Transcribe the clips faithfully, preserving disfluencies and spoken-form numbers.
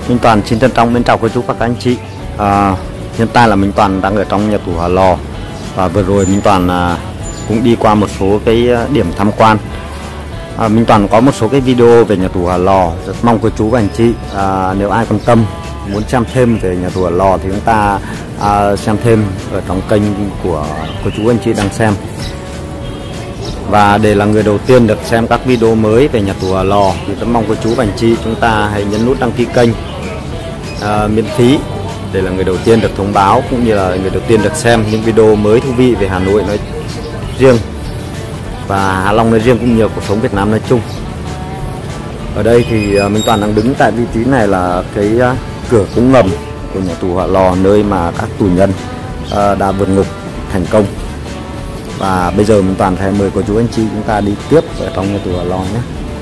Minh Toàn xin trân trọng mến chào cô chú và các anh chị. À, hiện tại là Minh Toàn đang ở trong nhà tù Hỏa Lò, và vừa rồi Minh Toàn à, cũng đi qua một số cái điểm tham quan. à, Minh Toàn có một số cái video về nhà tù Hỏa Lò, rất mong cô chú và anh chị à, nếu ai quan tâm muốn xem thêm về nhà tù Hỏa Lò thì chúng ta à, xem thêm ở trong kênh của cô chú anh chị đang xem. Và để là người đầu tiên được xem các video mới về nhà tù Hỏa Lò thì rất mong cô chú và anh chị chúng ta hãy nhấn nút đăng ký kênh à, miễn phí để là người đầu tiên được thông báo, cũng như là người đầu tiên được xem những video mới thú vị về Hà Nội nói riêng và Hạ Long nói riêng, cũng như cuộc sống Việt Nam nói chung. Ở đây thì à, Minh Toàn đang đứng tại vị trí này là cái à, cửa cống ngầm của nhà tù Hỏa Lò, nơi mà các tù nhân à, đã vượt ngục thành công. Và bây giờ mình Toàn sẽ mời cô chú anh chị chúng ta đi tiếp ở trong nhà tù Hỏa Lò nhé.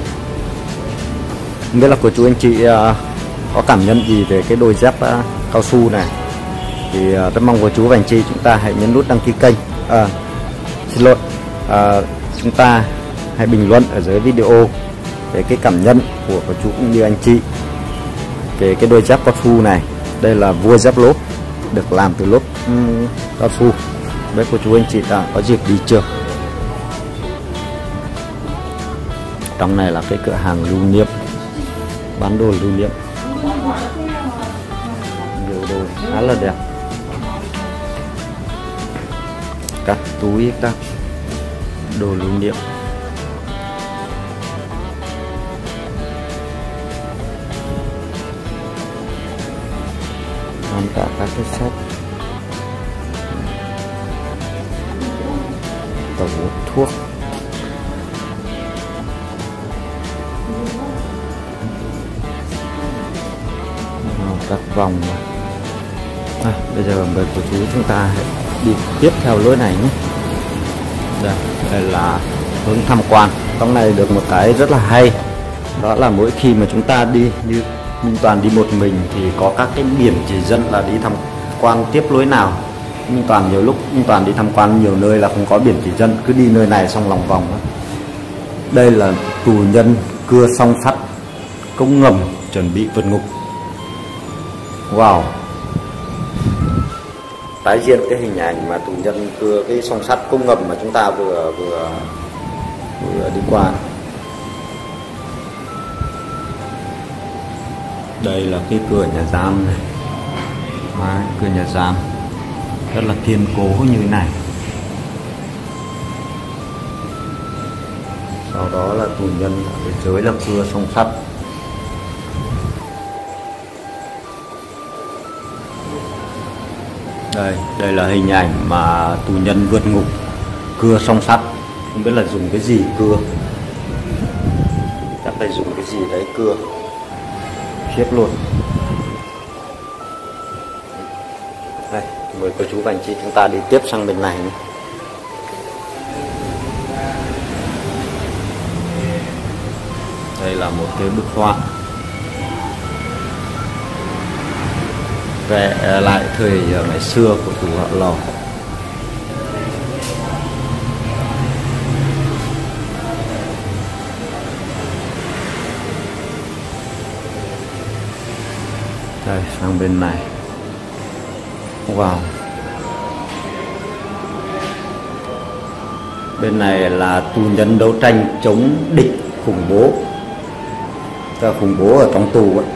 Không biết là cô chú anh chị uh, có cảm nhận gì về cái đôi dép uh, cao su này thì uh, rất mong cô chú và anh chị chúng ta hãy nhấn nút đăng ký kênh. À, xin lỗi, uh, chúng ta hãy bình luận ở dưới video về cái cảm nhận của cô chú cũng như anh chị về cái đôi dép cao su này. Đây là vua dép lốp, được làm từ lốp um, cao su. Với cô chú anh chị đã có dịp đi chưa? Trong này là cái cửa hàng lưu niệm, bán đồ lưu niệm, nhiều đồ khá là đẹp, các túi, các đồ lưu niệm. Còn cả các cái set tẩu thuốc, các vòng. À, bây giờ mời cô chú chúng ta hãy đi tiếp theo lối này nhé. Đây, đây là hướng tham quan. Trong này được một cái rất là hay, đó là mỗi khi mà chúng ta đi, như Minh Toàn đi một mình thì có các cái biển chỉ dẫn là đi tham quan tiếp lối nào. Minh Toàn nhiều lúc Minh Toàn đi tham quan nhiều nơi là không có biển chỉ dẫn, cứ đi nơi này xong lòng vòng đó. Đây là tù nhân cưa song sắt cống ngầm chuẩn bị vượt ngục. Wow, tái hiện cái hình ảnh mà tù nhân cưa cái song sắt cống ngầm mà chúng ta vừa vừa vừa đi qua. Đây là cái cửa nhà giam này, à, cửa nhà giam rất là kiên cố như thế này. Sau đó là tù nhân ở bên dưới là cưa song sắt. Đây, đây là hình ảnh mà tù nhân vượt ngục cưa song sắt. Không biết là dùng cái gì cưa, chắc phải dùng cái gì đấy cưa, khiếp luôn. Đây, mời cô chú và anh chị chúng ta đi tiếp sang bên này nhé. Đây là một cái bức họa vẽ lại thời ngày xưa của tù Hỏa Lò. Đây, sang bên này. Wow, bên này là tù nhân đấu tranh chống địch khủng bố, là khủng bố ở trong tù ấy.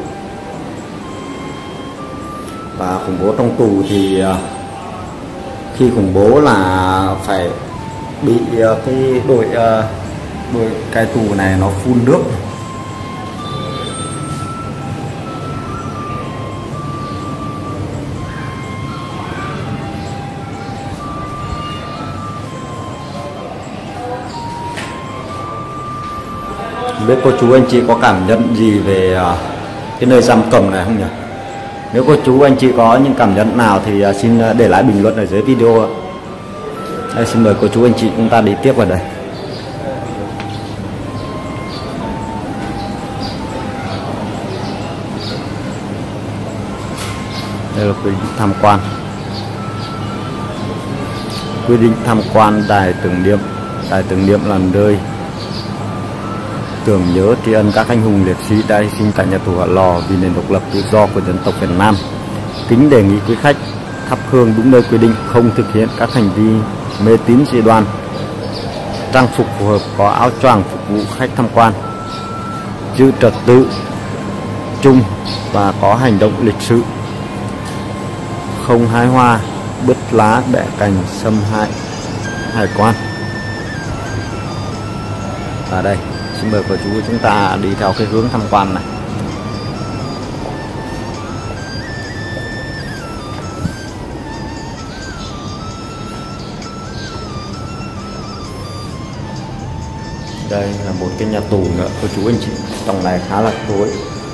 Và khủng bố trong tù thì khi khủng bố là phải bị cái đội đội cai tù này nó phun nước. Không biết cô chú anh chị có cảm nhận gì về cái nơi giam cầm này không nhỉ? Nếu cô chú anh chị có những cảm nhận nào thì xin để lại bình luận ở dưới video. Đây, xin mời cô chú anh chị chúng ta đi tiếp vào đây. Đây là quy định tham quan. Quy định tham quan đài tưởng niệm. Đài tưởng niệm là nơi tưởng nhớ tri ân các anh hùng liệt sĩ đã hy sinh tại nhà tù Hỏa Lò vì nền độc lập tự do của dân tộc Việt Nam. Kính đề nghị quý khách thắp hương đúng nơi quy định, không thực hiện các hành vi mê tín dị đoan, trang phục phù hợp, có áo choàng phục vụ khách tham quan, giữ trật tự chung và có hành động lịch sự, không hái hoa, bứt lá, bẻ cành, xâm hại hải quan. Ở đây xin mời cô chú chúng ta đi theo cái hướng tham quan này. Đây là một cái nhà tù nữa cô chú anh chị, trong này khá là tối.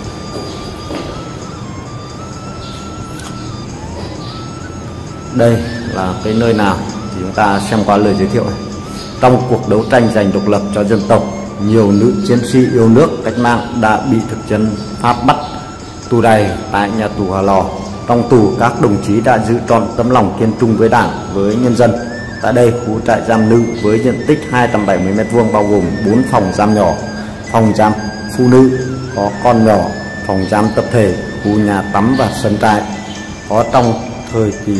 Đây là cái nơi nào thì chúng ta xem qua lời giới thiệu này. Trong cuộc đấu tranh giành độc lập cho dân tộc, nhiều nữ chiến sĩ yêu nước cách mạng đã bị thực dân Pháp bắt tù đày tại nhà tù Hỏa Lò. Trong tù, các đồng chí đã giữ trọn tấm lòng kiên trung với Đảng, với nhân dân. Tại đây, khu trại giam nữ với diện tích hai trăm bảy mươi mét vuông bao gồm bốn phòng giam nhỏ, phòng giam phụ nữ có con nhỏ, phòng giam tập thể, khu nhà tắm và sân trại. Có trong thời kỳ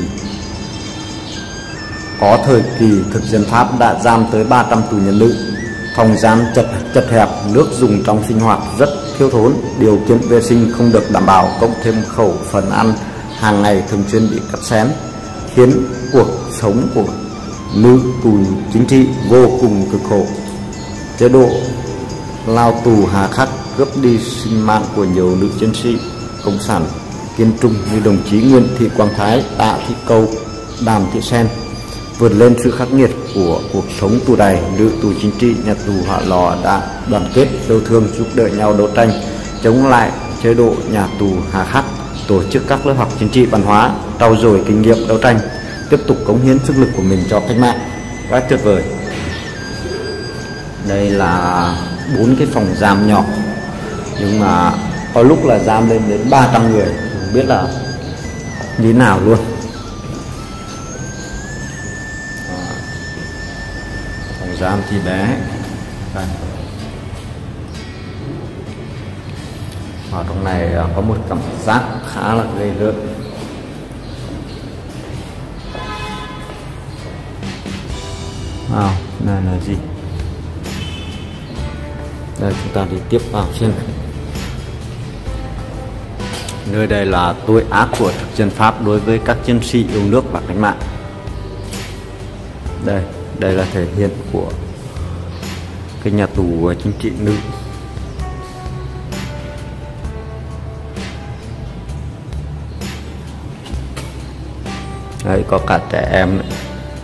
Có thời kỳ thực dân Pháp đã giam tới ba trăm tù nhân nữ. Phòng giam chật chật hẹp, nước dùng trong sinh hoạt rất thiếu thốn, điều kiện vệ sinh không được đảm bảo, cộng thêm khẩu phần ăn hàng ngày thường xuyên bị cắt xén, khiến cuộc sống của nữ tù chính trị vô cùng cực khổ. Chế độ lao tù hà khắc cướp đi sinh mạng của nhiều nữ chiến sĩ cộng sản kiên trung như đồng chí Nguyễn Thị Quang Thái, Tạ Thị Câu, Đàm Thị Sen. Vượt lên sự khắc nghiệt của cuộc sống tù đày, nữ tù chính trị nhà tù Hỏa Lò đã đoàn kết, yêu thương, giúp đỡ nhau đấu tranh chống lại chế độ nhà tù hà khắc, tổ chức các lớp học chính trị văn hóa, trau dồi kinh nghiệm đấu tranh, tiếp tục cống hiến sức lực của mình cho cách mạng. Quá tuyệt vời. Đây là bốn cái phòng giam nhỏ, nhưng mà có lúc là giam lên đến ba trăm người, không biết là như thế nào luôn. Phòng giam thì bé. Đây. Ở trong này có một cảm giác khá là ghê rợn. Wow, này là gì? Đây, chúng ta đi tiếp vào trên. Nơi đây là tội ác của thực dân Pháp đối với các chiến sĩ yêu nước và cách mạng. Đây, đây là thể hiện của cái nhà tù chính trị nữ. Đấy, có cả trẻ em nữa.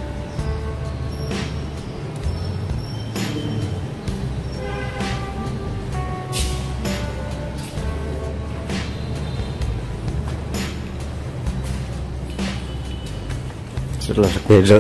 Rất là ghê rợn.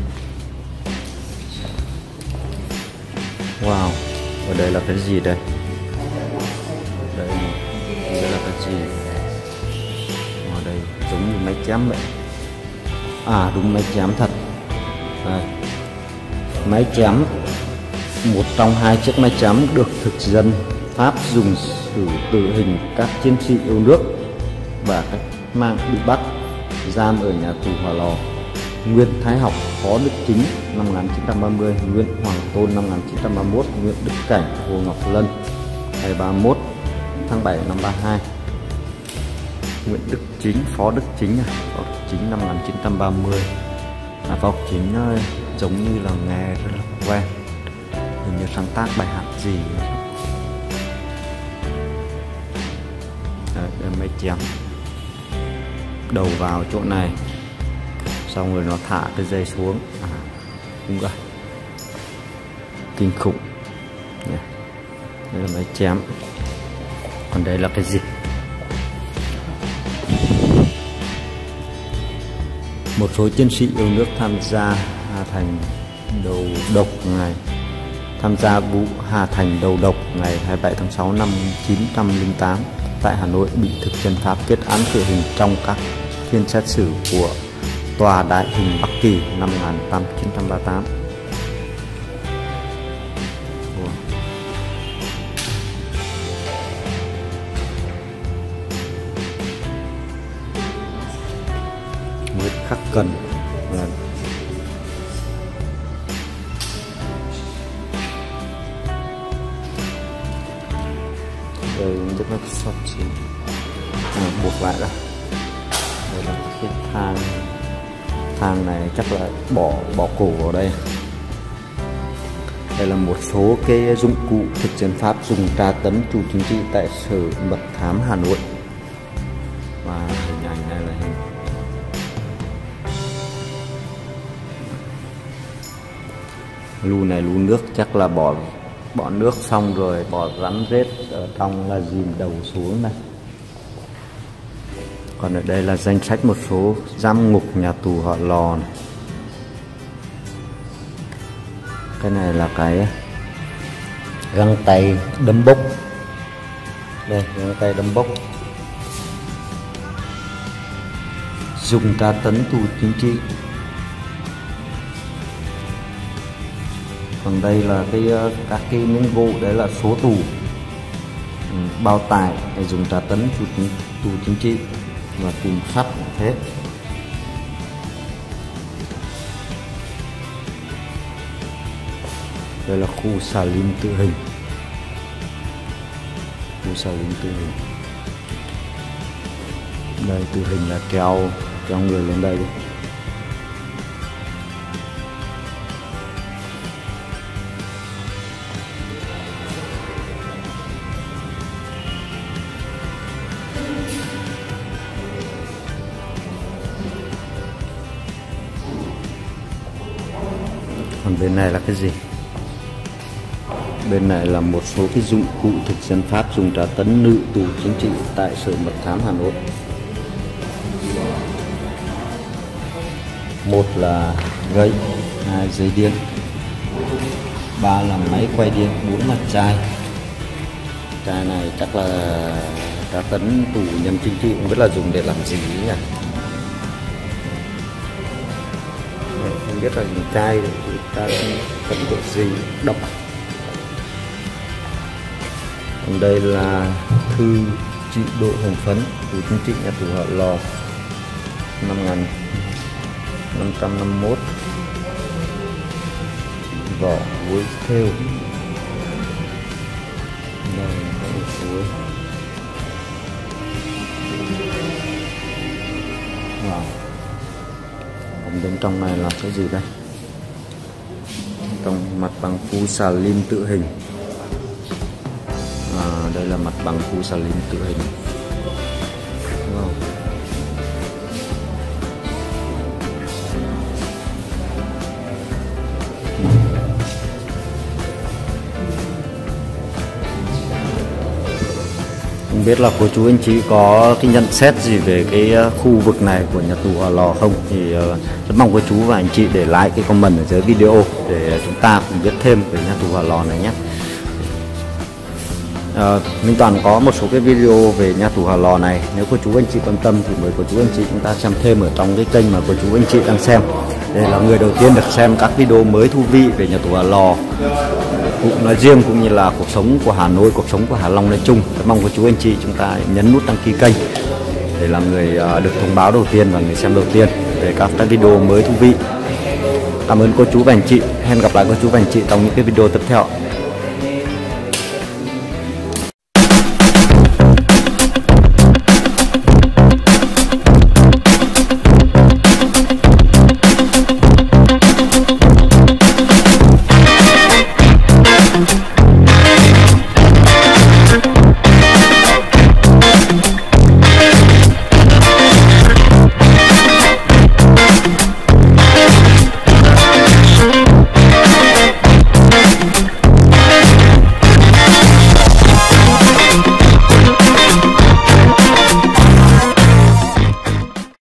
Wow, ở đây là cái gì đây? Đây, đây là cái gì? Ở đây giống như máy chém vậy. À đúng, máy chém thật. Đây. Máy chém, một trong hai chiếc máy chém được thực dân Pháp dùng xử tử hình các chiến sĩ yêu nước và cách mạng bị bắt giam ở nhà tù Hỏa Lò. Nguyễn Thái Học, Phó Đức Chính năm một nghìn chín trăm ba mươi, Nguyễn Hoàng Tôn năm một nghìn chín trăm ba mươi mốt, Nguyễn Đức Cảnh, Hồ Ngọc Lân ngày ba mươi mốt tháng bảy năm ba mươi hai. Nguyễn Đức Chính, Phó Đức Chính, Phó Đức Chính năm một nghìn chín trăm ba mươi. À, Phó Đức Chính ơi, giống như là nghe rất là quen, hình như sáng tác bài hát gì. Đấy, đây máy chém, đầu vào chỗ này, xong rồi nó thả cái dây xuống. À, đúng rồi, kinh khủng. Yeah. Đây là máy chém. Còn đây là cái gì? Một số chiến sĩ yêu nước tham gia Hà Thành đầu độc ngày tham gia vụ Hà Thành đầu độc ngày hai mươi bảy tháng sáu năm một nghìn chín trăm lẻ tám tại Hà Nội bị thực dân Pháp kết án tử hình trong các phiên xét xử của Tòa Đại hình Bắc Kỳ năm một nghìn chín trăm ba mươi tám. khắc cần là đây rất là sắp xỉ à, buộc lại đó. Đây là cái thang thang này chắc là bỏ bỏ cổ vào đây. Đây là một số cái dụng cụ thực dân Pháp dùng tra tấn tù chính trị tại Sở Mật thám Hà Nội. Và hình ảnh này là hình lu này lu nước, chắc là bỏ bỏ nước xong rồi bỏ rắn rết ở trong là dìm đầu xuống này. Còn ở đây là danh sách một số giam ngục nhà tù Hỏa Lò này. Cái này là cái găng tay đấm bốc. Đây, găng tay đấm bốc dùng tra tấn tù chính trị. Còn đây là cái các cái miếng gỗ, đấy là số tù, ừ, bao tải để dùng tra tấn tù, tù chính trị, và kìm sắt cũng thế. Đây là khu xà lim tử hình, khu xà lim tử hình. Đây tử hình là kéo kéo người lên đây đi. Còn bên này là cái gì? Bên này là một số cái dụng cụ thực dân Pháp dùng tra tấn nữ tù chính trị tại Sở Mật thám Hà Nội. Một là gậy, hai dây điện, ba là máy quay điện, bốn là chai. Chai này chắc là tra tấn tù nhân chính trị, không biết là dùng để làm gì nhỉ? Không biết là dùng chai để tra tấn tội gì, độc. Còn đây là thư trị độ hồng phấn tù chính trị nhà tù Hỏa Lò năm một nghìn năm trăm năm mươi mốt, vỏ muối thêu. Đây có một suối. Wow. Còn bên trong này là cái gì đây? Trong mặt bằng khu xà lim tử hình. À, đây là mặt bằng khu xà lim tử hình. Wow. Không biết là cô chú anh chị có cái nhận xét gì về cái khu vực này của nhà tù Hỏa Lò không, thì rất mong cô chú và anh chị để lại cái comment ở dưới video để chúng ta cùng biết thêm về nhà tù Hỏa Lò này nhé. À, Minh Toàn có một số cái video về nhà tù Hỏa Lò này, nếu cô chú anh chị quan tâm thì mời cô chú anh chị chúng ta xem thêm ở trong cái kênh mà cô chú anh chị đang xem. Đây là người đầu tiên được xem các video mới thú vị về nhà tù Hỏa Lò cũng nói riêng, cũng như là cuộc sống của Hà Nội, cuộc sống của Hạ Long nói chung. Rất mong cô chú anh chị chúng ta nhấn nút đăng ký kênh để làm người được thông báo đầu tiên và người xem đầu tiên về các video mới thú vị. Cảm ơn cô chú và anh chị. Hẹn gặp lại cô chú và anh chị trong những cái video tiếp theo.